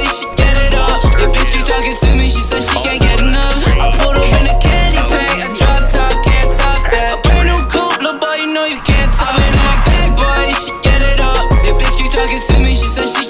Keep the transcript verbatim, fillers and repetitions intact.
she get it up. Your bitch keep talking to me, she said she can't get enough. I pulled up in a candy paint, a drop top, can't top that. A brand new coupe, little boy, you know you can't top it. I'm a bad boy, she get it up. Your bitch keep talking to me, she said she